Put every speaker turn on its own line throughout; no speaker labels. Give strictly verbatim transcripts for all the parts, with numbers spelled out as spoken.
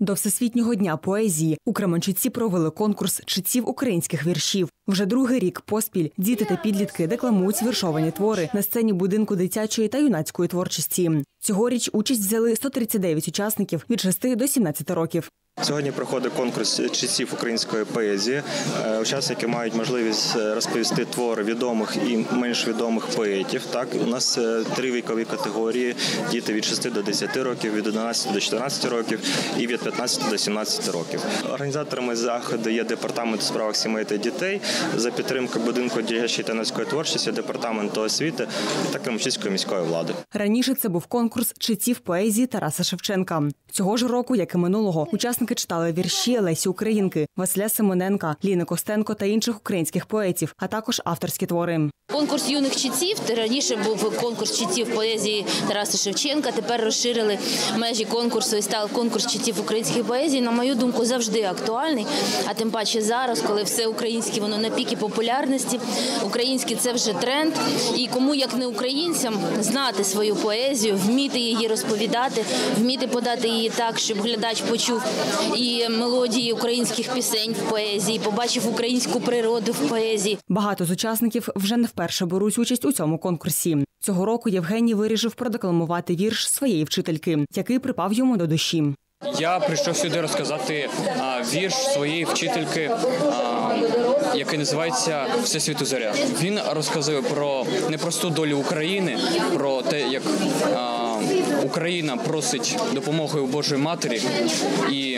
До Всесвітнього дня поезії у Кременчуці провели конкурс читців українських віршів. Вже другий рік поспіль діти та підлітки декламують віршовані твори на сцені будинку дитячої та юнацької творчості. Цьогоріч участь взяли сто тридцять дев'ять учасників від шести до сімнадцяти років.
Сьогодні проходить конкурс читців української поезії. Учасники мають можливість розповісти твори відомих і менш відомих поетів. Так, у нас три вікові категорії: діти від шести до десяти років, від одинадцяти до чотирнадцяти років і від п'ятнадцяти до сімнадцяти років. Організаторами заходу є департамент у справах сімей та дітей за підтримки будинку дитячої та юнацької творчості, департаменту освіти та Кременчуцької міської влади.
Раніше це був конкурс читців поезії Тараса Шевченка. Цього ж року, як і минулого, учасники читали вірші Лесі Українки, Василя Симоненка, Ліни Костенко та інших українських поетів, а також авторські твори.
Конкурс юних читців, раніше був конкурс читців поезії Тараса Шевченка, тепер розширили межі конкурсу і став конкурс читців української поезії. На мою думку, завжди актуальний, а тим паче зараз, коли все українське, воно на пікі популярності, українське – це вже тренд, і кому, як не українцям, знати свою поезію, вміти її розповідати, вміти подати її так, щоб глядач почув і мелодії українських пісень в поезії, побачив українську природу в поезії.
Багато з учасників вже не вперше беруть участь у цьому конкурсі. Цього року Євгеній вирішив продекламувати вірш своєї вчительки, який припав йому до душі.
Я прийшов сюди розказати а, вірш своєї вчительки, а, який називається «Всесвіту зоря». Він розказує про непросту долю України, про те, як а, Україна просить допомоги у Божої Матері, і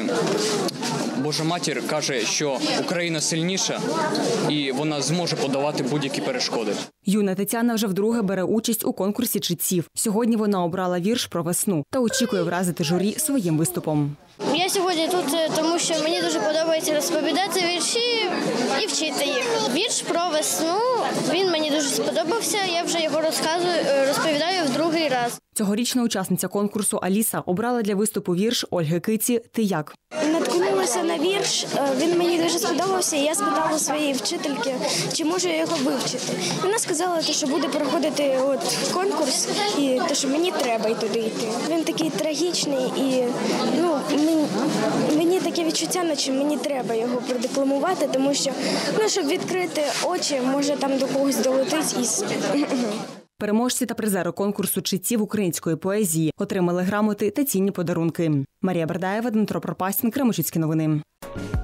Божа Матір каже, що Україна сильніша і вона зможе подолати будь-які перешкоди.
Юна Тетяна вже вдруге бере участь у конкурсі читців. Сьогодні вона обрала вірш про весну та очікує вразити журі своїм виступом.
Я сьогодні тут, тому що мені дуже подобається розповідати вірші і вчити їх. Вірш про весну, він мені дуже сподобався, я вже його розказую, розповідаю в другий раз.
Цьогорічна учасниця конкурсу Аліса обрала для виступу вірш Ольги Киці «Ти як?».
Наткнулася на вірш, він мені дуже сподобався, і я спитала своєї вчительки, чи можу я його вивчити. Вона сказала, що буде проходити от конкурс, і що мені треба й туди йти. Він такий трагічний, і ну, мені, мені таке відчуття, наче мені треба його продекламувати, тому що, ну, щоб відкрити очі, може там до когось долетить із...
Переможці та призери конкурсу читців української поезії отримали грамоти та цінні подарунки. Марія Бердаєва, Дмитро Пропастін, Кременчуцькі новини.